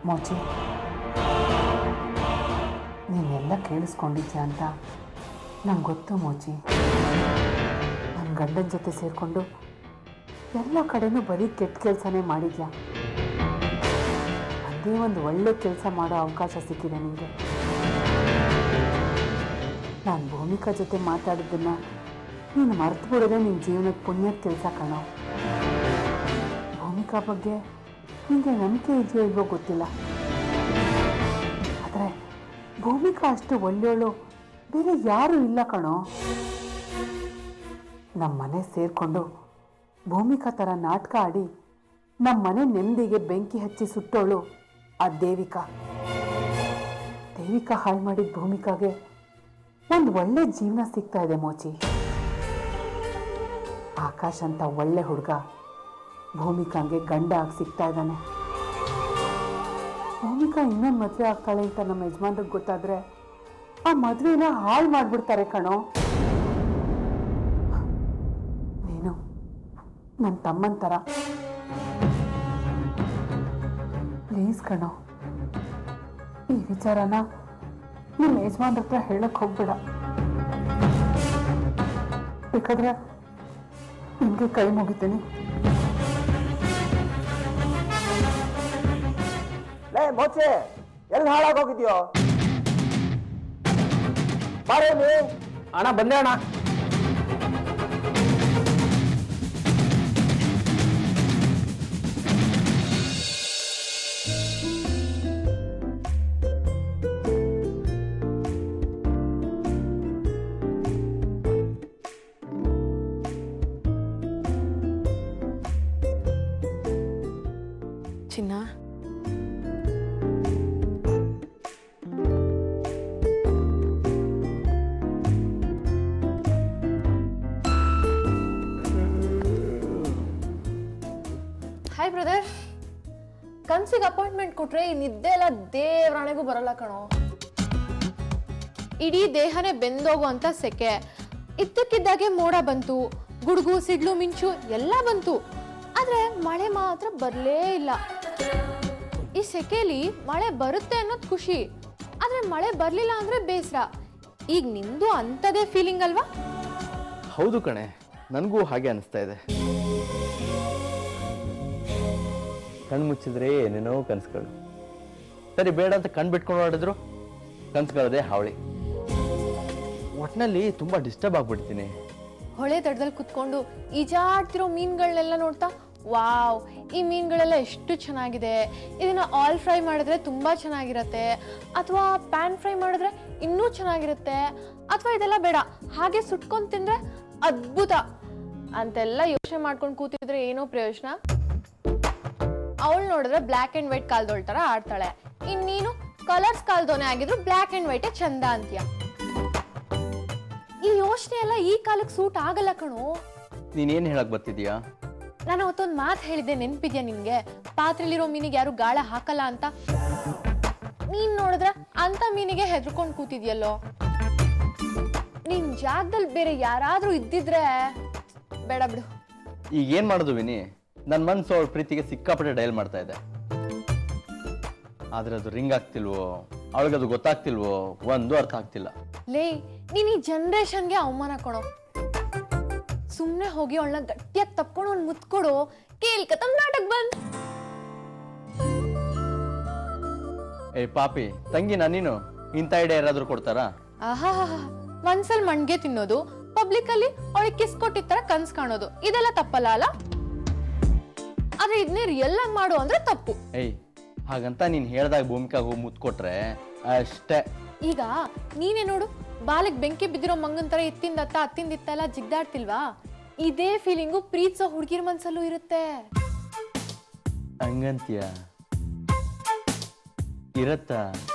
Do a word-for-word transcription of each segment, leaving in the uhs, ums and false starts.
ಮೋಚಿ, ನೀನೆಲ್ಲ ಕೇಳಿಸ್ಕೊಂಡಿದ್ಯಾ ಅಂತ ನಂಗೆ ಗೊತ್ತು ಮೋಚಿ. ನನ್ನ ಗಂಡನ ಜೊತೆ ಸೇರಿಕೊಂಡು ಎಲ್ಲ ಕಡೆನೂ ಬರೀ ಕೆಟ್ಟ ಕೆಲಸನೇ ಮಾಡಿದ್ಯಾ. ಅದೇ ಒಂದು ಒಳ್ಳೆ ಕೆಲಸ ಮಾಡೋ ಅವಕಾಶ ಸಿಕ್ಕಿದೆ ನಿಮಗೆ. ನಾನು ಭೂಮಿಕಾ ಜೊತೆ ಮಾತಾಡಿದ್ದನ್ನ ನೀನು ಮರ್ತು ಬಿಡೋದೇ ನಿನ್ನ ಜೀವನದ ಪುಣ್ಯದ ಕೆಲಸ ಕಣೋ. ಭೂಮಿಕಾ ಬಗ್ಗೆ ನಿಮಗೆ ನಂಬಿಕೆ ಇದೆಯೋ ಇಲ್ವೋ ಗೊತ್ತಿಲ್ಲ, ಆದರೆ ಭೂಮಿಕಾ ಅಷ್ಟು ಒಳ್ಳೆಯವಳು ಬೇರೆ ಯಾರೂ ಇಲ್ಲ ಕಣೋ. ನಮ್ಮ ಮನೆ ಸೇರಿಕೊಂಡು ಭೂಮಿಕಾ ಥರ ನಾಟಕ ಆಡಿ ನಮ್ಮ ಮನೆ ನೆಮ್ಮದಿಗೆ ಬೆಂಕಿ ಹಚ್ಚಿ ಸುಟ್ಟೋಳು ಆ ದೇವಿಕಾ. ದೇವಿಕಾ ಹಾಳು ಮಾಡಿದ ಭೂಮಿಕಾಗೆ ಒಂದು ಒಳ್ಳೆ ಜೀವನ ಸಿಗ್ತಾ ಇದೆ ಮೋಚಿ. ಆಕಾಶ್ ಅಂತ ಒಳ್ಳೆ ಹುಡುಗ ಭೂಮಿಕಾಂಗೆ ಗಂಡ ಆಗಿ ಸಿಗ್ತಾ ಇದ್ದಾನೆ. ಭೂಮಿಕಾ ಇನ್ನೊಂದು ಮದುವೆ ಆಗ್ತಾಳೆ ಅಂತ ನಮ್ಮ ಯಜಮಾನ್ರಿಗೆ ಗೊತ್ತಾದ್ರೆ ಆ ಮದುವೆನ ಹಾಳು ಮಾಡ್ಬಿಡ್ತಾರೆ ಕಣೋ. ನೀನು ನನ್ನ ತಮ್ಮನ ಥರ, ಪ್ಲೀಸ್ ಕಣೋ, ಈ ವಿಚಾರನ ನಿಮ್ಮ ಯಜಮಾನ್ರ ಹತ್ರ ಹೇಳಕ್ ಹೋಗ್ಬೇಡ. ಬೇಕಾದ್ರೆ ನಿಮಗೆ ಕೈ ಮುಗಿತೀನಿ. ಲೇ ಮೋಚೆ, ಎಲ್ಲಿ ಹಾಳಾಗೋಗಿದ್ಯೋ? ಬಾರೇನಿ. ಅಣ್ಣ ಬಂದೆ ಅಣ್ಣ. ಚಿನ್ನ, ಹಾಯ್ ಬ್ರದರ್. ಕನ್ಸಿಗೆ ಅಪಾಯಿಂಟ್ಮೆಂಟ್ ಕೊಟ್ರೆ ಈ ನಿದ್ದೆ ಎಲ್ಲ ದೇವರಾಣೆಗೂ ಬರಲ್ಲ ಕಣೋ. ಇಡೀ ದೇಹನೇ ಬೆಂದೋಗುವಂತ ಸೆಕೆ. ಇದ್ದಕ್ಕಿದ್ದಾಗೆ ಮೋಡ ಬಂತು, ಗುಡುಗು ಸಿಡ್ಲು ಮಿಂಚು ಎಲ್ಲ ಬಂತು, ಆದ್ರೆ ಮಳೆ ಮಾತ್ರ ಬರ್ಲೇ ಇಲ್ಲ. ಈ ಸೆಕೆಲಿ ಮಳೆ ಬರುತ್ತೆ ಅನ್ನೋದು ಖುಷಿ, ಆದ್ರೆ ಮಳೆ ಬರ್ಲಿಲ್ಲ ಅಂದ್ರೆ ಬೇಸರ. ಈಗ ನಿಂದು ಅಂತದೇ ಫೀಲಿಂಗ್ ಅಲ್ವಾ? ಹೌದು ಕಣೆ, ನನಗೂ ಹಾಗೆ ಅನಿಸ್ತಾ ಇದೆ. ಕಣ್ಣು ಮುಚ್ಚಿದ್ರೆ ಏನೇನೋ ಕನ್ಸುಗಳು. ಸರಿ ಬೇಡ ಅಂತ ಕಣ್ಣು ಬಿಟ್ಕೊಂಡು ಹೊರಡಿದ್ರು ಕನ್ಸುಗಳದೇ ಹಾವಳಿ. ಒಟ್ಟಿನಲ್ಲಿ ತುಂಬಾ ಡಿಸ್ಟರ್ಬ್ ಆಗ್ಬಿಡ್ತೀನಿ. ಹೊಳೆ ದಡದಲ್ಲಿ ಕುತ್ಕೊಂಡು ಈಜಾಡ್ತಿರೋ ಮೀನುಗಳನ್ನೆಲ್ಲ ನೋಡ್ತಾ, ವಾವ್ ಈ ಮೀನುಗಳೆಲ್ಲ ಎಷ್ಟು ಚೆನ್ನಾಗಿದೆ, ಇದನ್ನ ಆಲ್ ಫ್ರೈ ಮಾಡಿದ್ರೆ ತುಂಬಾ ಚೆನ್ನಾಗಿರತ್ತೆ, ಅಥವಾ ಪ್ಯಾನ್ ಫ್ರೈ ಮಾಡಿದ್ರೆ ಇನ್ನೂ ಚೆನ್ನಾಗಿರುತ್ತೆ, ಅಥವಾ ಇದೆಲ್ಲ ಬೇಡ ಹಾಗೆ ಸುಟ್ಕೊಂಡು ತಿಂದ್ರೆ ಅದ್ಭುತ ಅಂತೆಲ್ಲ ಯೋಚನೆ ಮಾಡ್ಕೊಂಡು ಕೂತಿದ್ರೆ ಏನೋ ಪ್ರಯೋಜನ. ಅವಳು ನೋಡಿದ್ರೆ ಬ್ಲ್ಯಾಕ್ ಅಂಡ್ ವೈಟ್ ಕಾಲ್ದೋಳ್ ತರ ಆಡ್ತಾಳೆ, ಇನ್ನೀನು ಕಲರ್ಸ್ ಕಾಲ್ದೋನೆ ಆಗಿದ್ರು ಬ್ಲ್ಯಾಕ್ ಅಂಡ್ ವೈಟೇ ಚಂದ ಅಂತೀಯ. ಈ ಯೋಚನೆ ಎಲ್ಲ ಈ ಕಾಲಕ್ಕೆ ಸೂಟ್ ಆಗಲ್ಲ ಕಣೋ. ನೀನೇನ್ ಹೇಳಕ್ ಬರ್ತಿದ್ಯಾ? ನಾನು ಅವತ್ತೊಂದು ಮಾತು ಹೇಳಿದ್ದೆ, ನೆನ್ಪಿದ್ಯಾ ನಿನ್ಗೆ? ಪಾತ್ರೆಲಿರೋ ಮೀನಿಗೆ ಯಾರು ಗಾಳ ಹಾಕಲ್ಲ ಅಂತ. ನೀನ್ ನೋಡಿದ್ರೆ ಅಂತ ಮೀನಿಗೆ ಹೆದರ್ಕೊಂಡು ಕೂತಿದ್ಯಲ್ಲೋ. ನಿನ್ ಜಾಗದಲ್ಲಿ ಬೇರೆ ಯಾರಾದ್ರೂ ಇದ್ದಿದ್ರೆ ಬೇಡ ಬಿಡು. ಈಗ ಏನ್ ಮಾಡೋದು ವಿನಿ? ನನ್ನ ಮನ್ಸು ಅವಳ ಪ್ರೀತಿಗೆ ಸಿಕ್ಕಾಪಟ್ಟೆ ಡಯಲ್ ಮಾಡ್ತಾ ಇದೆ. ಆದ್ರೆ ಅದು ರಿಂಗ್ ಆಗ್ತಿಲ್ವೋ, ಅವಳಿಗದು ಗೊತ್ತಾಗ್ತಿಲ್ವೋ, ಒಂದು ಅರ್ಥ ಆಗ್ತಿಲ್ಲ. ಲೇ, ನೀನ್ ಈ ಜನರೇಷನ್ಗೆ ಅವಮಾನ ಕೊಡೋ. ಸುಮ್ನೆ ಹೋಗಿ ಅವಳನ್ನ ಗಟ್ಟಿಯಾಗಿ ತಪ್ಕೊಂಡು ಅವ್ನು ಮುತ್ಕೊಡು. ಕೇಳ್ಕತಮ್ ನಾಟಕ್ ಬಂದ್. ಏ ಪಾಪಿ ತಂಗಿನ ನೀನು ಇಂಥ ಐಡಿಯಾ ಯಾರಾದ್ರೂ ಕೊಡ್ತಾರಾ? ಆಹಾ, ಮನ್ಸಲ್ ಮಣ್ಗೆ ತಿನ್ನೋದು, ಪಬ್ಲಿಕ್ ಅಲ್ಲಿ ಅವಳಿಗೆ ಕಿಸ್ ಕೊಟ್ಟಿದ್ ತರ ಕನ್ಸ್ ಕಾಣೋದು, ಇದೆಲ್ಲ ತಪ್ಪಲ್ಲ ಅಲ್ಲ? ಆದ್ರೆ ಇದನ್ನೇ ರಿಯಲ್ ಆಗಿ ಮಾಡು ಅಂದ್ರೆ ತಪ್ಪು. ಏಯ್ ಹಾಗಂತ ನೀನ್ ಹೇಳ್ದಾಗ ಭೂಮಿಕಾಗ ಹೋಗಿ ಮುತ್ಕೊಟ್ರೆ ಅಷ್ಟೇ. ಈಗ ನೀನೇ ನೋಡು, ಬಾಲಕ್ ಬೆಂಕಿ ಬಿದ್ದಿರೋ ಮಂಗನ್ ತರ ಇತ್ತಿಂದತ್ತ ಅತ್ತಿಂದಿತ್ತ ಎಲ್ಲ ಜಿಗ್ದಾಡ್ತಿಲ್ವಾ? ಇದೇ ಫೀಲಿಂಗು ಪ್ರೀತಿಸೋ ಹುಡುಗಿರ್ ಮನ್ಸಲ್ಲೂ ಇರುತ್ತೆ. ಹಂಗಂತೀಯ? ಇರತ್ತ?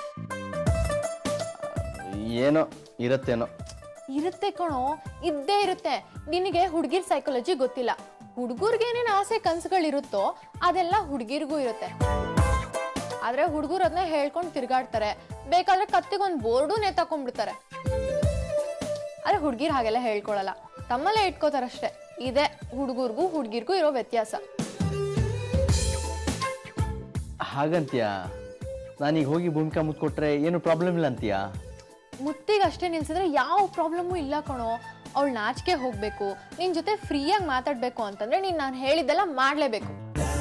ಏನೋ ಇರತ್ತೇನೋ. ಇರುತ್ತೆ ಕಣೋ, ಇದ್ದೇ ಇರುತ್ತೆ. ನಿನಗೆ ಹುಡುಗಿರ್ ಸೈಕಾಲಜಿ ಗೊತ್ತಿಲ್ಲ. ಹುಡುಗರ್ಗೆ ಏನೇನು ಆಸೆ ಕನ್ಸುಗಳಿರುತ್ತೋ ಅದೆಲ್ಲ ಹುಡುಗಿರ್ಗೂ ಇರುತ್ತೆ. ಆದ್ರೆ ಹುಡುಗರು ಅದನ್ನ ಹೇಳ್ಕೊಂಡು ತಿರ್ಗಾಡ್ತಾರೆ, ಬೇಕಾದ್ರೆ ಕತ್ತಿಗೊಂದು ಬೋರ್ಡು ನೇತಾಕೊಂಡ್ಬಿಡ್ತಾರೆ. ಆದ್ರೆ ಹುಡುಗಿರ್ ಹಾಗೆಲ್ಲ ಹೇಳ್ಕೊಳಲ್ಲ, ತಮ್ಮಲ್ಲೇ ಇಟ್ಕೋತಾರಷ್ಟೇ. ಇದೆ ಹುಡುಗರ್ಗೂ ಹುಡುಗಿರ್ಗೂ ಇರೋ ವ್ಯತ್ಯಾಸ. ಹಾಗಂತೀಯ? ನಾನೀಗ ಹೋಗಿ ಭೂಮಿಕಾ ಮುತ್ತು ಕೊಟ್ರೆ ಏನು ಪ್ರಾಬ್ಲಮ್ ಇಲ್ಲ ಅಂತೀಯಾ? ಮುತ್ತಿಗೆ ಅಷ್ಟೇ ನಿಲ್ಸಿದ್ರೆ ಯಾವ ಪ್ರಾಬ್ಲಮ್ಮು ಇಲ್ಲ ಕಣೋ. ಅವಳು ನಾಚಿಕೆ ಹೋಗ್ಬೇಕು, ನಿನ್ ಜೊತೆ ಫ್ರೀಯಾಗಿ ಮಾತಾಡ್ಬೇಕು ಅಂತಂದ್ರೆ ನೀನ್ ನಾನು ಹೇಳಿದ್ದೆಲ್ಲ ಮಾಡ್ಲೇಬೇಕು.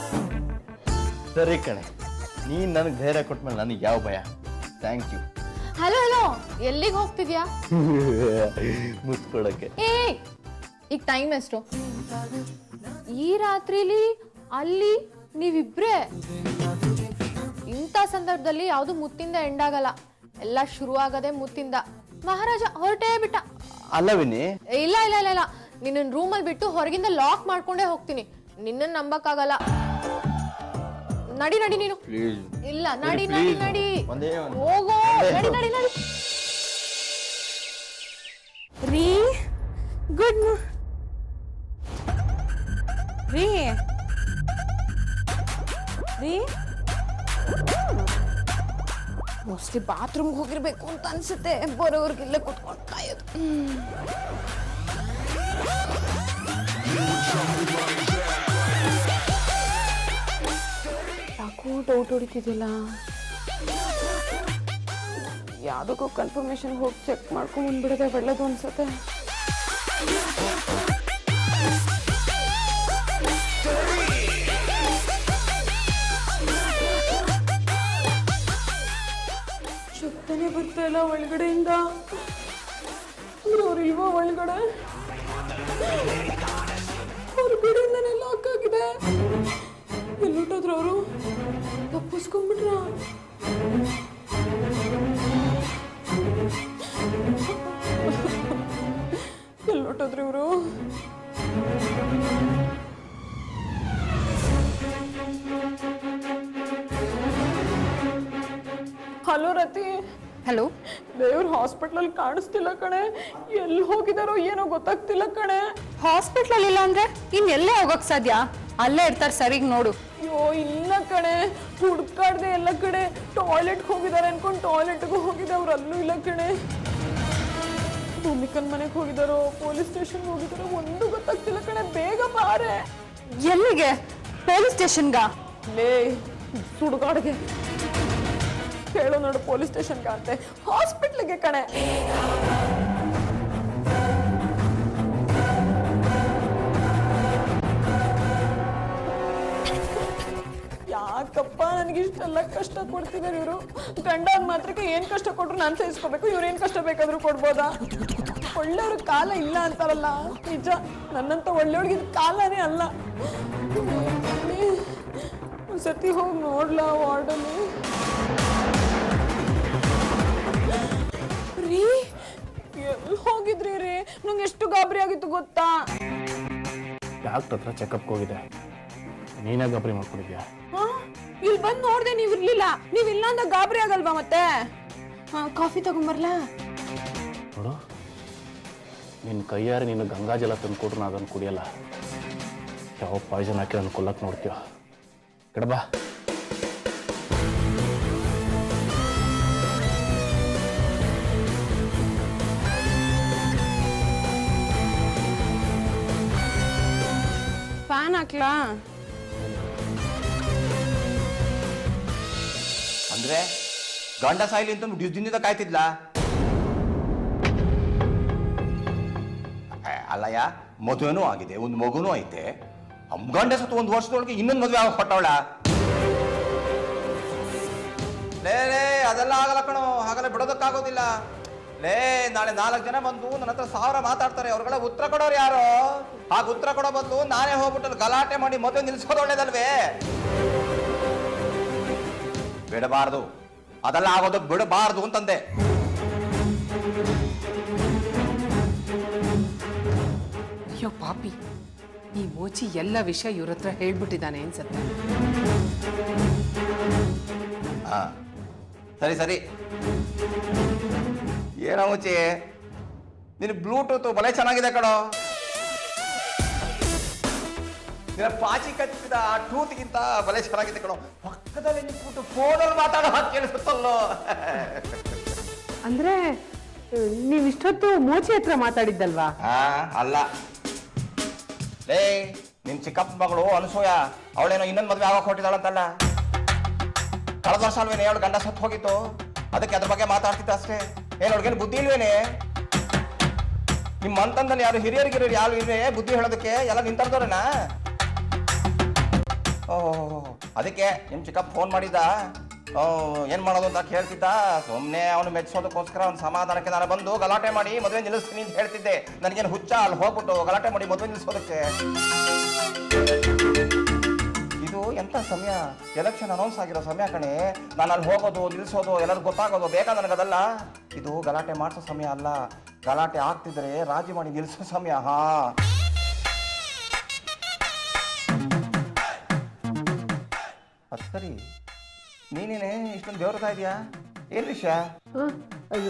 ಸರಿ ಕಣೆ, ನೀನ್ ನನಗೆ ಧೈರ್ಯ ಕೊಟ್ಮೇಲೆ ನನಗೆ ಯಾವ ಭಯ. Thank you. ಹಲೋ ಹಲೋ, ಎಲ್ಲಿಗೆ ಹೋಗ್ತಿದ್ಯಾ? ಮುತ್ತು ಕೊಡಕ್ಕೆ. ಏ ಈಗ ಟೈಮ್ ಎಷ್ಟು? ಈ ರಾತ್ರಿಲಿ ಅಲ್ಲಿ ನೀವಿಬ್ರೇ? ಇಂಥ ಸಂದರ್ಭದಲ್ಲಿ ಯಾವುದು ಮುತ್ತಿಂದ ಎಂಡ್ ಆಗಲ್ಲ, ಎಲ್ಲ ಶುರು ಆಗದೆ ಮುತ್ತಿಂದ. ಮಹಾರಾಜ ಹೊರಟೇ ಬಿಟ್ಟ. ಅಲ್ಲ ವಿನಿ. ಇಲ್ಲ ಇಲ್ಲ ಇಲ್ಲ ಇಲ್ಲ, ನಿನ್ನ ರೂಮಲ್ಲಿ ಬಿಟ್ಟು ಹೊರಗಿಂದ ಲಾಕ್ ಮಾಡ್ಕೊಂಡೇ ಹೋಗ್ತೀನಿ. ನಿನ್ನ ನಂಬಕ್ಕಾಗಲ್ಲ. ನಡಿ ನಡಿ ನೀನು. ಇಲ್ಲ ನಡಿ ನಡಿ ನಡಿ, ಹೋಗೋ. ನಡಿ ನಡಿ ನಡಿ. ರೀ ಗುಡ್ ರೀ ರೀ ಮೋಸ್ಟ್ಲಿ ಬಾತ್ರೂಮ್ಗೆ ಹೋಗಿರ್ಬೇಕು ಅಂತ ಅನ್ಸುತ್ತೆ. ಬರೋರ್ಗೆಲ್ಲ ಕುತ್ಕೊಂಡು ಕಾಯೋದು. ಯಾಕೋ ಡೌಟ್ ಹೊಡಿತಿದ್ದಿಲ್ಲ. ಯಾವುದಕ್ಕೂ ಕನ್ಫರ್ಮೇಶನ್ ಹೋಗಿ ಚೆಕ್ ಮಾಡ್ಕೊಂಡು ಬಂದ್ಬಿಡೋದೆ ಒಳ್ಳೇದು ಅನ್ಸುತ್ತೆ. ಶಬ್ದನೇ ಬರ್ತಾ ಇಲ್ಲ ಒಳಗಡೆಯಿಂದ. ಅವ್ರು ಇವ ಒಳಗಡೆ ಹೊರಗಡೆಯಿಂದನೇ ಲಾಕ್ ಆಗಿದೆ. ಎಲ್ಲೊಟ್ಟೋದ್ರು ಅವರು? ತಪ್ಪಿಸ್ಕೊಂಡ್ಬಿಟ್ರ? ಎಲ್ಲೊಟ್ಟೋದ್ರು ಇವರು? ಹಲೋ ರತಿ. ಹಲೋ. ದೇವ್ರ ಹಾಸ್ಪಿಟ್ಲಲ್ಲಿ ಕಾಣಿಸ್ತಿಲ್ಲ ಕಣೆ. ಎಲ್ಲಿ ಹೋಗಿದಾರೋ ಏನೋ ಗೊತ್ತಾಗ್ತಿಲ್ಲ ಕಣೆ. ಹಾಸ್ಪಿಟ್ಲಲ್ಲಿ ಇಲ್ಲ ಅಂದ್ರೆ ಇನ್ ಎಲ್ಲೇ ಹೋಗಕ್ ಸಾಧ್ಯ? ಅಲ್ಲೇ ಇರ್ತಾರೆ, ಸರಿಗ್ ನೋಡು. ಅಯ್ಯೋ ಇಲ್ಲ ಕಣೆ, ಹುಡ್ಕಾಡ್ದೆ ಎಲ್ಲ ಕಡೆ. ಟಾಯ್ಲೆಟ್ಗೆ ಹೋಗಿದ್ದಾರೆ ಅನ್ಕೊಂಡು ಟಾಯ್ಲೆಟ್ಗೂ ಹೋಗಿದ್ದೆ, ಅವ್ರು ಅಲ್ಲೂ ಇಲ್ಲ ಕಣೆ. ಭೂಮಿಕನ್ ಮನೆಗೆ ಹೋಗಿದಾರೋ, ಪೊಲೀಸ್ ಸ್ಟೇಷನ್ಗೆ ಹೋಗಿದಾರೋ, ಒಂದು ಗೊತ್ತಾಗ್ತಿಲ್ಲ ಕಣೆ. ಬೇಗ ಬಾರೆ. ಎಲ್ಲಿಗೆ? ಪೊಲೀಸ್ ಸ್ಟೇಷನ್ಗ? ಲೇ ಸುಡುಗಾಡ್ಗೆ ಹೇಳೋ ನೋಡು. ಪೊಲೀಸ್ ಸ್ಟೇಷನ್ಗೆ ಅಂತೆ, ಹಾಸ್ಪಿಟ್ಲಿಗೆ ಕಣೆ. ಯಾಕಪ್ಪ ನನಗಿಷ್ಟೆಲ್ಲ ಕಷ್ಟ ಕೊಡ್ತಿದ್ದಾರೆ ಇವರು? ಗಂಡಾದ ಮಾತ್ರಕ್ಕೆ ಏನ್ ಕಷ್ಟ ಕೊಟ್ರು ನಾನು ಸಹಿಸ್ಕೋಬೇಕು, ಇವ್ರು ಏನ್ ಕಷ್ಟ ಬೇಕಾದ್ರೂ ಕೊಡ್ಬೋದಾ? ಒಳ್ಳೆಯವ್ರ ಕಾಲ ಇಲ್ಲ ಅಂತಾರಲ್ಲ, ನಿಜ. ನನ್ನಂತ ಒಳ್ಳೆಯವ್ರಿಗೆ ಕಾಲನೇ ಅಲ್ಲ. ಒಂದ್ಸತಿ ಹೋಗಿ ನೋಡ್ಲಾ ವಾರ್ಡಲ್ಲಿ? ರೀ ಎಲ್ಲಿ ಹೋಗಿದ್ರಿ ರೀ? ನಂಗೆ ಎಷ್ಟು ಗಾಬರಿ ಆಗಿತ್ತು ಗೊತ್ತಾ? ಡಾಕ್ಟರ್ ಹತ್ರ ಚೆಕಪ್ ಹೋಗಿದೆ. ನೀನೇ ಗಾಬರಿ ಮಾಡ್ಕೊಂಡಿದ್ಯಾ? ಹಾ, ಇಲ್ಲಿ ಬಂದು ನೋಡ್ದೆ, ನೀವ್ ಇರ್ಲಿಲ್ಲ. ನೀವ್ ಇಲ್ಲ ಅಂದ ಗಾಬರಿ ಆಗಲ್ವಾ ಮತ್ತೆ? ಹಾ, ಕಾಫಿ ತಗೊಂಬರ್ಲಾ? ನೋಡು, ನಿನ್ನ ಕೈಯಾರೆ ನೀನು ಗಂಗಾಜಲ ತಂದು ಕೊಟ್ರು ನಾ ಅದನ್ನು ಕುಡಿಯಲ್ಲ. ಯಾವ ಪಾಯ್ಸನ್ ಹಾಕಿ ಅದನ್ನು ಕೊಲ್ಲಕ್ಕೆ ನೋಡ್ತೀವ? ಕಡಬಾ. ಫ್ಯಾನ್ ಹಾಕ್ಲಾ? ಅಂದ್ರೆ ಗಂಡ ಸಾಯಿಲಿ ಅಂತ ದಿನದಿಂದ ಕಾಯ್ತಿದ್ಲಾ? ಅಲ್ಲಯ್ಯ, ಮದುವೆನೂ ಆಗಿದೆ, ಒಂದು ಮಗುನೂ ಐತೆ. ಗಂಡ ಸತ್ತು ಒಂದು ವರ್ಷದೊಳಗೆ ಇನ್ನೊಂದು ಮದುವೆ ಆಗ ಕೊಟ್ಟವಳ? ಲೇ ಲೇ ಅದೆಲ್ಲ ಆಗಲ್ಲ ಕಣೋ, ಹಾಗೆಲ್ಲ ಬಿಡೋದಕ್ಕಾಗೋದಿಲ್ಲ. ಲೇ ನಾಳೆ ನಾಲ್ಕು ಜನ ಬಂದು ನನ್ನ ಹತ್ರ ಸಾವಿರ ಮಾತಾಡ್ತಾರೆ, ಅವ್ರಿಗೆಲ್ಲ ಉತ್ತರ ಕೊಡೋರು ಯಾರು? ಹಾಗ ಉತ್ತರ ಕೊಡೋ ಬದಲು ನಾನೇ ಹೋಗ್ಬಿಟ್ಟು ಗಲಾಟೆ ಮಾಡಿ ಮದುವೆ ನಿಲ್ಸೋದು ಒಳ್ಳೇದಲ್ವೇ? ಬಿಡಬಾರ್ದು, ಅದೆಲ್ಲ ಆಗೋದಕ್ಕೆ ಬಿಡಬಾರ್ದು ಅಂತಂದೆ. ಅಯ್ಯೋ ಪಾಪಿ, ಈ ಮೋಚಿ ಎಲ್ಲ ವಿಷಯ ಇವ್ರ ಹತ್ರ ಹೇಳ್ಬಿಟ್ಟಿದ್ದಾನೆ ಅನ್ಸತ್ತೆ. ಹಾ ಸರಿ ಸರಿ. ಏನೋ ಮೋಚಿ, ನಿನ್ನ ಬ್ಲೂಟೂತ್ ಬಲೆ ಚೆನ್ನಾಗಿದೆ ಕಣೋ. ನಿನ್ನ ಪಾಚಿ ಕಚ್ಚಿದ ಆ ಟೂತ್ಗಿಂತ ಬಲೆ ಚೆನ್ನಾಗಿದೆ ಕಣೋ. ಪಕ್ಕದಲ್ಲಿ ನಿಂತ್ಬಿಟ್ಟು ಫೋನಲ್ಲಿ ಮಾತಾಡೋ ಹಾಗೆ ಕೇಳಿಸುತ್ತಲ್ಲೋ. ಅಂದ್ರೆ ನೀವ್ ಇಷ್ಟೊತ್ತು ಮೋಚಿ ಹತ್ರ ಮಾತಾಡಿದ್ದಲ್ವಾ? ಹಾ ಅಲ್ಲ ಲೇ, ನಿನ್ ಚಿಕ್ಕಪ್ಪ ಮಗಳು ಅನಸೂಯ ಅವಳೇನೋ ಇನ್ನೊಂದು ಮದ್ವೆ ಆಗೋಕೆ ಹೊಟ್ಟಿದಾಳಂತಲ್ಲ. ಕಳೆದ ವರ್ಷ ಅಲ್ವೇನೆ ಅವಳು ಗಂಡ ಸತ್ತು ಹೋಗಿತ್ತು, ಅದಕ್ಕೆ ಅದ್ರ ಬಗ್ಗೆ ಮಾತಾಡ್ತಿದ್ದ ಅಷ್ಟೇ. ಏನು ಅವ್ಳಿಗೇನು ಬುದ್ಧಿ ಇಲ್ವೇನೆ? ನಿಮ್ಮ ಮಂತಂದಲ್ಲಿ ಯಾರು ಹಿರಿಯರಿಗಿರೋರು ಯಾರು ಇಲ್ವೇ ಬುದ್ಧಿ ಹೇಳೋದಕ್ಕೆ? ಎಲ್ಲ ನಿಂತರ್ದವ್ರೇನಾ? ಓಹ್, ಅದಕ್ಕೆ ನಿಮ್ಮ ಚಿಕ್ಕಪ್ಪ ಫೋನ್ ಮಾಡಿದ್ದ, ಏನು ಮಾಡೋದು ಅಂತ ಕೇಳ್ತಿದ್ದ. ಸುಮ್ಮನೆ ಅವನು ಮೆಚ್ಚಿಸೋದಕ್ಕೋಸ್ಕರ ಅವ್ನು ಸಮಾಧಾನಕ್ಕೆ ನಾನು ಬಂದು ಗಲಾಟೆ ಮಾಡಿ ಮದುವೆ ನಿಲ್ಲಿಸ್ತೀನಿ ಅಂತ ಹೇಳ್ತಿದ್ದೆ. ನನಗೇನು ಹುಚ್ಚ ಅಲ್ಲಿ ಹೋಗ್ಬಿಟ್ಟು ಗಲಾಟೆ ಮಾಡಿ ಮದುವೆ ನಿಲ್ಲಿಸೋದಕ್ಕೆ? ಇದು ಎಂಥ ಸಮಯ? ಎಲೆಕ್ಷನ್ ಅನೌನ್ಸ್ ಆಗಿರೋ ಸಮಯ ಕಣೆ. ನಾನು ಅಲ್ಲಿ ಹೋಗೋದು ನಿಲ್ಲಿಸೋದು ಎಲ್ಲರಿಗೂ ಗೊತ್ತಾಗೋದು ಬೇಕಾ ನನಗದಲ್ಲ. ಇದು ಗಲಾಟೆ ಮಾಡಿಸೋ ಸಮಯ ಅಲ್ಲ. ಗಲಾಟೆ ಆಗ್ತಿದ್ರೆ ರಾಜಿ ಮಾಡಿ ನಿಲ್ಲಿಸೋ ಸಮಯ. ಹಾ, ಅದು ಸರಿ. ನೀನೇನೆ ಇಷ್ಟೊಂದು ಬೆವರ್ತಾ ಇದೆಯಾ? ಏನು ವಿಷಯ? ಅದು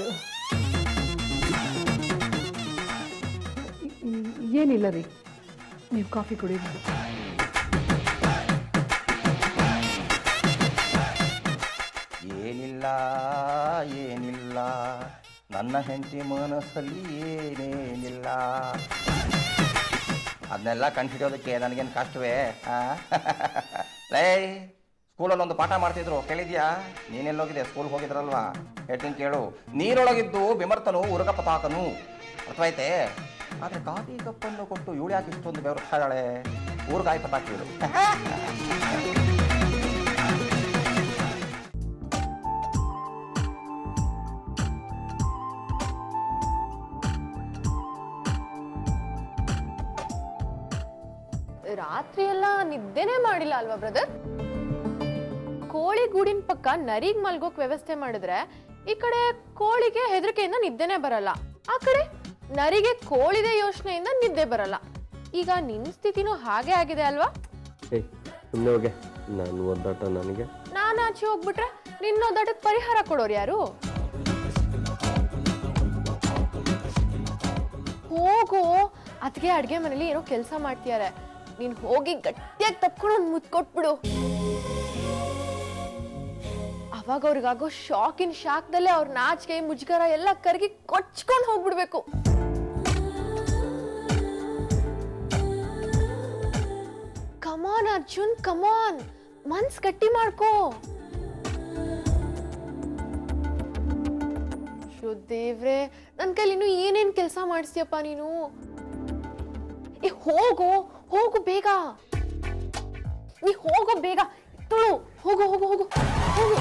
ಏನಿಲ್ಲ ರೀ, ನೀವು ಕಾಫಿ ಕುಡಿಯೋದು. ಏನಿಲ್ಲ ಏನಿಲ್ಲ, ನನ್ನ ಹೆಂಡತಿ ಮನಸ್ಸಲ್ಲಿ ಏನೇನಿಲ್ಲ. ಅದನ್ನೆಲ್ಲ ಕಂಡುಹಿಡಿಯೋದಕ್ಕೆ ನನಗೇನು ಕಷ್ಟವೇ? ಲೇ, ಸ್ಕೂಲಲ್ಲಿ ಒಂದು ಪಾಠ ಮಾಡ್ತಿದ್ರು, ಕೇಳಿದ್ಯಾ? ನೀನೆಲ್ಲೋಗಿದೆ? ಸ್ಕೂಲ್ಗೆ ಹೋಗಿದ್ರಲ್ವಾ? ಹೇಳ್ತೀನಿ ಕೇಳು. ನೀರೊಳಗಿದ್ದು ವಿಮರ್ತನು ಉರುಗ ಪತಾಕನು, ಅರ್ಥವಾಯ್ತೆ? ಆದರೆ ಕಾಫಿ ಕಪ್ಪನ್ನು ಕೊಟ್ಟು ಇವಳು ಯಾಕೆ ಇಷ್ಟೊಂದು ಬೆವರ್ತಾ ಇದ್ದಾಳೆ? ಊರ್ಗಾಯಿ ಪತಾಕಿ ಇವಳು. ರಾತ್ರಿ ಎಲ್ಲ ನಿದ್ದೆನೇ ಮಾಡಿಲ್ಲ ಅಲ್ವಾ ಬ್ರದರ್? ಕೋಳಿ ಗೂಡಿನ ಪಕ್ಕ ನರಿಗ್ ಮಲ್ಗೋಕ್ ವ್ಯವಸ್ಥೆ ಮಾಡಿದ್ರೆ ಈ ಕಡೆ ಕೋಳಿಗೆ ಹೆದರಿಕೆಯಿಂದ ನಿದ್ದೆನೆ ಬರಲ್ಲ, ಆ ಕಡೆ ನರಿಗೆ ಕೋಳಿದೆ ಯೋಚನೆಯಿಂದ ನಿದ್ದೆ ಬರಲ್ಲ. ಈಗ ನಿನ್ ಸ್ಥಿತಿನೂ ಹಾಗೆ ಆಗಿದೆ ಅಲ್ವಾ? ಸುಮ್ಮನೆ ಹೋಗೆ, ನಾನು ಒದ್ದಾಟ ನನಗೆ. ನಾನು ಆಚೆ ಹೋಗ್ಬಿಟ್ರೆ ನಿನ್ನ ಒದ್ದಾಟಕ್ಕೆ ಪರಿಹಾರ ಕೊಡೋರು ಯಾರು? ಹೋಗು, ಅದಕ್ಕೆ ಅಡ್ಗೆ ಮನೇಲಿ ಏನೋ ಕೆಲಸ ಮಾಡ್ತಿದ್ದಾರೆ, ನೀನ್ ಹೋಗಿ ಗಟ್ಟಿಯಾಗಿ ತಪ್ಕೊಂಡು ಒಂದು ಮುತ್ತು ಕೊಟ್ಬಿಡು. ಅವಾಗ ಅವ್ರಿಗಾಗೋ ಶಾಕಿನ್ ಶಾಕ್ದಲ್ಲೇ ಅವ್ರ ನಾಚಿಕೆ ಮುಜುಗರ ಎಲ್ಲ ಕರಗಿ ಕೊಚ್ಕೊಂಡು ಹೋಗ್ಬಿಡ್ಬೇಕು. ಕಮಾನ್ ಅರ್ಜುನ್, ಕಮಾನ್, ಮನ್ಸ್ ಗಟ್ಟಿ ಮಾಡ್ಕೋ. ಶುದ್ಧೇವ್ರೆ, ನನ್ ಕೈಲಿ ಇನ್ನು ಏನೇನ್ ಕೆಲಸ ಮಾಡಿಸ್ತೀಯಪ್ಪ ನೀನು? ಏ ಹೋಗೋ, ಹೋಗು ಬೇಗ, ನೀ ಹೋಗೋ ಬೇಗ, ತುಳು ಹೋಗು ಹೋಗು ಹೋಗು ಹೋಗು.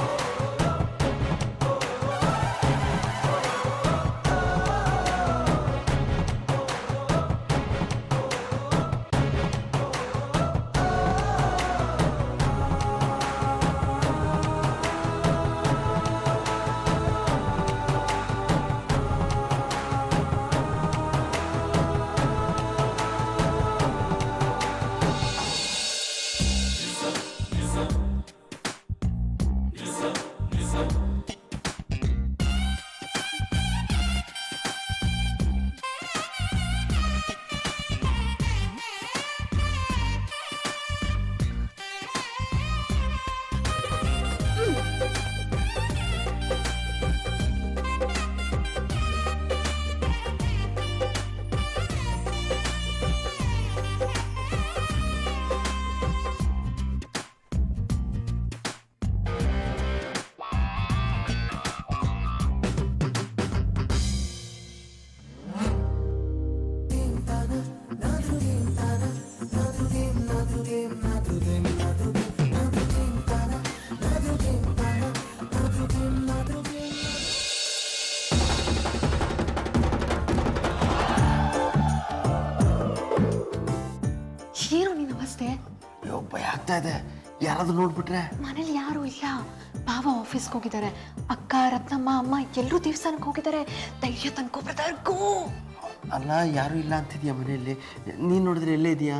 ಭಯ ಆಗ್ತಾ ಇದೆ, ಯಾರಾದ್ರೂ ನೋಡ್ಬಿಟ್ರೆ? ಮನೇಲಿ ಯಾರು ಇಲ್ಲ, ಬಾವ ಆಫೀಸ್ಗೆ ಹೋಗಿದ್ದಾರೆ, ಅಕ್ಕ ರತ್ನಮ್ಮ ಅಮ್ಮ ಎಲ್ಲರೂ ದೇವಸ್ಥಾನಕ್ಕೆ ಹೋಗಿದ್ದಾರೆ. ಧೈರ್ಯ ತನ್ಕೋ ಬ್ರದರ್, ಗೋ. ಅಲ್ಲ, ಯಾರು ಇಲ್ಲ ಅಂತಿದ್ಯಾ ಮನೆಯಲ್ಲಿ? ನೀನ್ ನೋಡಿದ್ರೆ ಎಲ್ಲೇ ಇದೆಯಾ?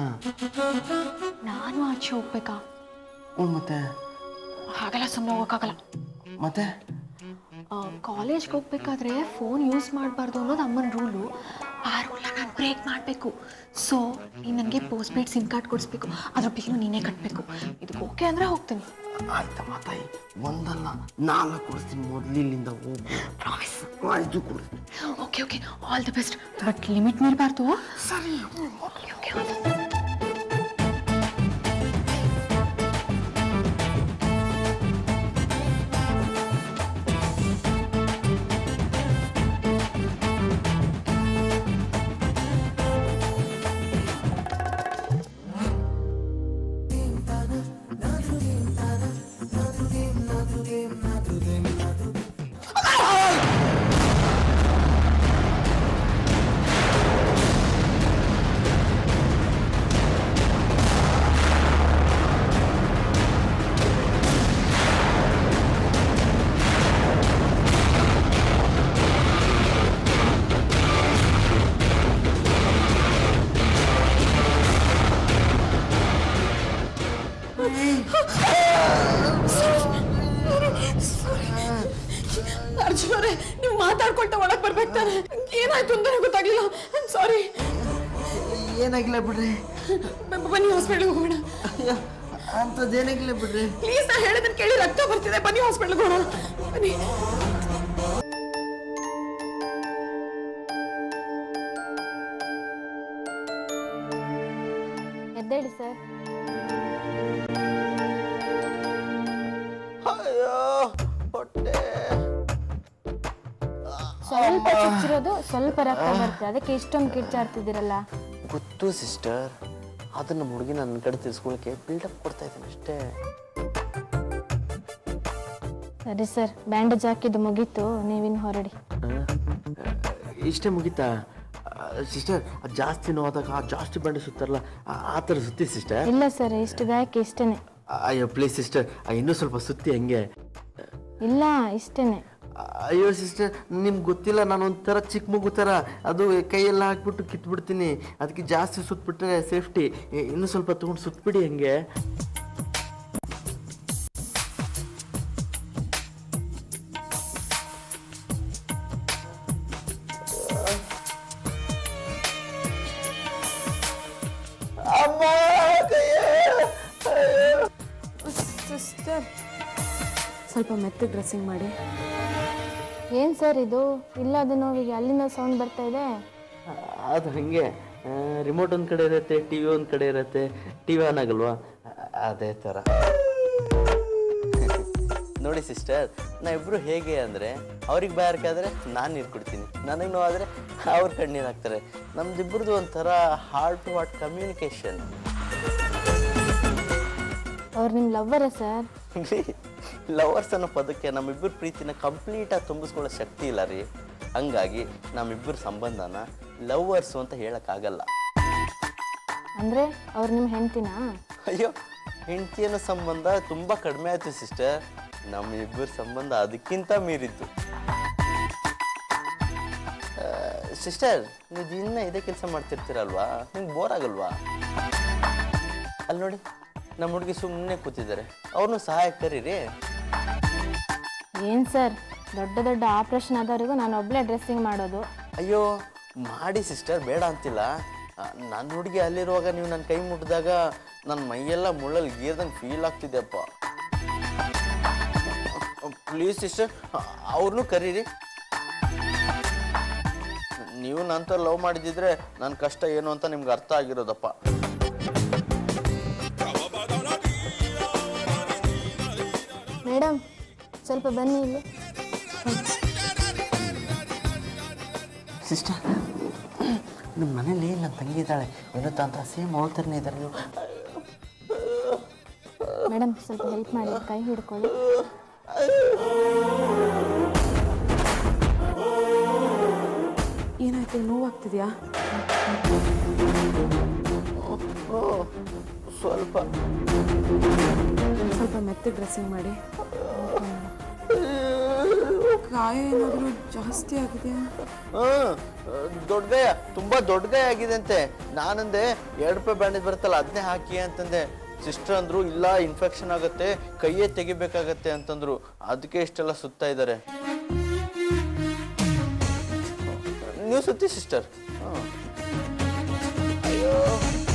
ನಾನು ಆಚೆ ಹೋಗ್ಬೇಕಾ? ಹ್ಞೂ, ಮತ್ತೆ ಹಾಗೆಲ್ಲ ಸುಮ್ಮನೆ ಹೋಗೋಕ್ಕಾಗಲ್ಲ. ಮತ್ತೆ ಕಾಲೇಜ್ಗೆ ಹೋಗ್ಬೇಕಾದ್ರೆ ಫೋನ್ ಯೂಸ್ ಮಾಡಬಾರ್ದು ಅನ್ನೋದು ಅಮ್ಮನ ರೂಲು. ಆ ರೂಲ್ನ ನಾನು ಬ್ರೇಕ್ ಮಾಡಬೇಕು. ಸೊ ನೀನು ನನಗೆ ಪೋಸ್ಟ್ ಪೇಯ್ಡ್ ಸಿಮ್ ಕಾರ್ಡ್ ಕೊಡಿಸ್ಬೇಕು, ಅದ್ರ ಬಿಲ್ಲು ನೀನೇ ಕಟ್ಟಬೇಕು. ಇದಕ್ಕೆ ಓಕೆ ಅಂದರೆ ಹೋಗ್ತೀನಿ. ಆಯ್ತಮ್ಮ ತಾಯಿ, ಒಂದಲ್ಲ ನಾಲ್ಕು ಕೊಡಿಸ್ತೀನಿ. ಮೊದಲು ಇಲ್ಲಿಂದ ಹೋಗಿ ಪ್ರಾಮಿಸ್. ಆಯ್ತು, ಕೊಡಿಸ್ತೀನಿ. Okay okay, all the best. But limit ಮೀರಬಾರ್ದು. ಸರಿ. Okay okay. ಅರ್ಜುನ್ ಅವರೇ, ನೀವು ಮಾತಾಡ್ಕೊಳ್ತಾ ಒಳಗೆ ಬರ್ಬೇಕು ತಾನೆ? ಏನಾಯ್ತು ಅಂತ ಗೊತ್ತಾಗ್ಲಿಲ್ಲ. ಸಾರಿ. ಏನಾಗಿಲ್ಲ ಬಿಡ್ರಿ. ಬನ್ನಿ ಹಾಸ್ಪಿಟಲ್ಗೆ ಹೋಗೋಣ. ಅಂಥದ್ದೇನಾಗಿಲ್ಲ ಬಿಡ್ರಿ. ಪ್ಲೀಸ್, ನಾ ಹೇಳಿದ್ರೆ ಕೇಳಿ, ರಕ್ತ ಬರ್ತಿದೆ. ಬನ್ನಿ ಹಾಸ್ಪಿಟಲ್ಗೆ ಹೋಗೋಣ. ಬನ್ನಿ. ಎದ್ದೇಳಿ ಸರ್. ಅಯ್ಯೋ ಹೊಟ್ಟೆ. ಸ್ವಲ್ಪ ಚುಚ್ಚಿರೋದು, ಸ್ವಲ್ಪ ರಕ್ತ ಬರ್ತದೆ, ಅದಕ್ಕೆ ಇಷ್ಟೊಂದು ಕಿರ್ಚಾಡ್ತಿದ್ದೀರಲ್ಲ. ಗೊತ್ತು ಸಿಸ್ಟರ್, ಅದನ್ನ ಹುಡುಗಿ ನನ್ನ ಕಡೆ ತಿರ್ಸ್ಕೊಳಕ್ಕೆ ಬಿಲ್ಡಪ್ ಕೊಡ್ತಾ ಇದ್ದೀನಿ ಅಷ್ಟೇ. ಸರಿ ಸರ್, ಬ್ಯಾಂಡೇಜ್ ಹಾಕಿದ್ದು ಮುಗೀತು, ನೀವಿನ್ನು ಹೊರಡಿ. ಇಷ್ಟೇ ಮುಗೀತಾ ಸಿಸ್ಟರ್? ಜಾಸ್ತಿ ನೋವಾದಾಗ ಜಾಸ್ತಿ ಬಂಡೆ ಸುತ್ತಾರಲ್ಲ, ಆ ಥರ ಸುತ್ತಿ ಸಿಸ್ಟರ್? ಇಲ್ಲ ಸರ್, ಇಷ್ಟು ಗಾಯಕ್ಕೆ ಇಷ್ಟೇನೆ. ಅಯ್ಯೋ ಪ್ಲೀಸ್ ಸಿಸ್ಟರ್, ಇನ್ನೂ ಸ್ವಲ್ಪ ಸುತ್ತಿ ಹಂಗೆ. ಇಲ್ಲ, ಇಷ್ಟೇನೆ. ಅಯ್ಯೋ ಸಿಸ್ಟರ್, ನಿಮ್ಗೆ ಗೊತ್ತಿಲ್ಲ, ನಾನು ಒಂಥರ ಚಿಕ್ಕ ಮಗು ಥರ ಅದು ಕೈಯೆಲ್ಲ ಹಾಕ್ಬಿಟ್ಟು ಕಿತ್ಬಿಡ್ತೀನಿ. ಅದಕ್ಕೆ ಜಾಸ್ತಿ ಸುತ್ತಬಿಟ್ರೆ ಸೇಫ್ಟಿ. ಇನ್ನೂ ಸ್ವಲ್ಪ ತೊಗೊಂಡು ಸುತ್ತಬಿಡಿ ಹಂಗೆ. ಸಿಸ್ಟರ್, ಸ್ವಲ್ಪ ಮೆತ್ತಗೆ ಡ್ರೆಸ್ಸಿಂಗ್ ಮಾಡಿ. ಏನು ಸರ್ ಇದು? ಇಲ್ಲ, ಅದು ನೋವಿಗೆ ಅಲ್ಲಿಂದ ಸೌಂಡ್ ಬರ್ತಾ ಇದೆ. ಅದು ಹಾಗೆ, ರಿಮೋಟ್ ಒಂದು ಕಡೆ ಇರುತ್ತೆ, ಟಿ ವಿ ಒಂದು ಕಡೆ ಇರುತ್ತೆ, ಟಿ ವಿ ಆನ್ ಆಗಲ್ವಾ, ಅದೇ ಥರ. ನೋಡಿ ಸಿಸ್ಟರ್, ನಾ ಇಬ್ಬರು ಹೇಗೆ ಅಂದರೆ, ಅವ್ರಿಗೆ ಬಾಯಾರಿಕಾದ್ರೆ ನಾನು ನೀರು ಕೊಡ್ತೀನಿ, ನನಗೆ ನೋವಾದರೆ ಅವ್ರ ಕಣ್ಣೀರು ಹಾಕ್ತಾರೆ. ನಮ್ದಿಬ್ಬರದು ಒಂಥರ ಹಾರ್ಟ್ ಟು ಹಾರ್ಟ್ ಕಮ್ಯುನಿಕೇಷನ್. ಅವ್ರು ನಿಮ್ಮ ಲವ್ವರ ಸರ್? ಲವರ್ಸ್ ಅನ್ನೋ ಪದಕ್ಕೆ ನಮ್ಮಿಬ್ಬರ ಪ್ರೀತಿನ ಕಂಪ್ಲೀಟಾಗಿ ತುಂಬಿಸ್ಕೊಳ್ಳೋ ಶಕ್ತಿ ಇಲ್ಲ ರೀ. ಹಂಗಾಗಿ ನಮ್ಮಿಬ್ಬರ ಸಂಬಂಧನ ಲವ್ವರ್ಸು ಅಂತ ಹೇಳೋಕ್ಕಾಗಲ್ಲ. ಅಂದರೆ ಅವ್ರು ನಿಮ್ಮ ಹೆಂಡ್ತಿನಾ? ಅಯ್ಯೋ, ಹೆಂಡತಿ ಅನ್ನೋ ಸಂಬಂಧ ತುಂಬ ಕಡಿಮೆ ಆಯಿತು ಸಿಸ್ಟರ್. ನಮ್ಮಿಬ್ಬರ ಸಂಬಂಧ ಅದಕ್ಕಿಂತ ಮೀರಿತ್ತು. ಸಿಸ್ಟರ್, ನೀವು ದಿನ ಇದೇ ಕೆಲಸ ಮಾಡ್ತಿರ್ತೀರಲ್ವಾ, ನಿಮ್ಗೆ ಬೋರ್ ಆಗಲ್ವಾ? ಅಲ್ಲಿ ನೋಡಿ, ನಮ್ಮ ಹುಡುಗಿ ಸುಮ್ಮನೆ ಕೂತಿದ್ದಾರೆ, ಅವ್ರನ್ನೂ ಸಹಾಯ ಕರೀರಿ. ಏನು ಸರ್, ದೊಡ್ಡ ದೊಡ್ಡ ಆಪ್ರೇಷನ್ ಆದವರಿಗೂ ನಾನು ಒಬ್ಬಳೇ ಡ್ರೆಸ್ಸಿಂಗ್ ಮಾಡೋದು. ಅಯ್ಯೋ ಮಾಡಿ ಸಿಸ್ಟರ್, ಬೇಡ ಅಂತಿಲ್ಲ. ನನ್ನ ಹುಡುಗಿ ಅಲ್ಲಿರುವಾಗ ನೀವು ನನ್ನ ಕೈ ಮುಟ್ಟಿದಾಗ ನನ್ನ ಮೈಯೆಲ್ಲ ಮುಳ್ಳಲ್ಲಿ ಗೀರ್ದಂಗೆ ಫೀಲ್ ಆಗ್ತಿದೆಯಪ್ಪ. ಪ್ಲೀಸ್ ಸಿಸ್ಟರ್, ಅವ್ರನ್ನೂ ಕರೀರಿ. ನೀವು ನಂತರ ಲವ್ ಮಾಡಿದಿದ್ರೆ ನನ್ನ ಕಷ್ಟ ಏನು ಅಂತ ನಿಮ್ಗೆ ಅರ್ಥ ಆಗಿರೋದಪ್ಪ. ಮೇಡಮ್, ಸ್ವಲ್ಪ ಬನ್ನಿ ಇಲ್ಲಿ. ಸಿಸ್ಟರ್, ನಿಮ್ಮ ಮನೇಲಿ ನನ್ನ ತಂಗಿ ಇದ್ದಾಳೆ, ವಿನುತಾ ಅಂತ, ಸೇಮ್ ಅವಳ ಥರನೇ ಇದ್ದಾರೆ ನೀವು. ಮೇಡಮ್, ಸ್ವಲ್ಪ ಹೆಲ್ಪ್ ಮಾಡಿ, ಕೈ ಹಿಡ್ಕೊಳ್ಳಿ. ಏನಾಯ್ತು? ನೋವಾಗ್ತಿದ್ಯಾ? ಸ್ವಲ್ಪ ಸ್ವಲ್ಪ ಮೆತ್ತಗೆ ಡ್ರೆಸ್ಸಿಂಗ್ ಮಾಡಿ. ಗಾಯ ಏನಾದರೂ ಜಾಸ್ತಿ ಆಗಿದೆಯಾ? ಹಾಂ, ದೊಡ್ಡ ಗಾಯ, ತುಂಬ ದೊಡ್ಡ ಗಾಯ ಆಗಿದೆ ಅಂತೆ. ನಾನಂದೆ ಎರಡು ರೂಪಾಯಿ ಬ್ಯಾಂಡೇಜ್ ಬರುತ್ತಲ್ಲ, ಅದನ್ನೇ ಹಾಕಿ ಅಂತಂದೆ. ಸಿಸ್ಟರ್ ಅಂದರು, ಇಲ್ಲ ಇನ್ಫೆಕ್ಷನ್ ಆಗುತ್ತೆ, ಕೈಯೇ ತೆಗಿಬೇಕಾಗತ್ತೆ ಅಂತಂದ್ರು. ಅದಕ್ಕೆ ಇಷ್ಟೆಲ್ಲ ಸುತ್ತಾ ಇದ್ದಾರೆ. ನೀವು ಸುತ್ತಿ ಸಿಸ್ಟರ್. ಹಾಂ, ಅಯ್ಯೋ